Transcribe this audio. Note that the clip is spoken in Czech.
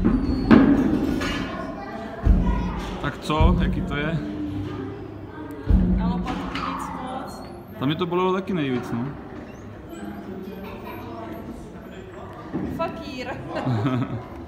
Tak co? Jaký to je? Na lopatky nic moc. Tam mě to bolelo taky nejvíc, no. Fakír.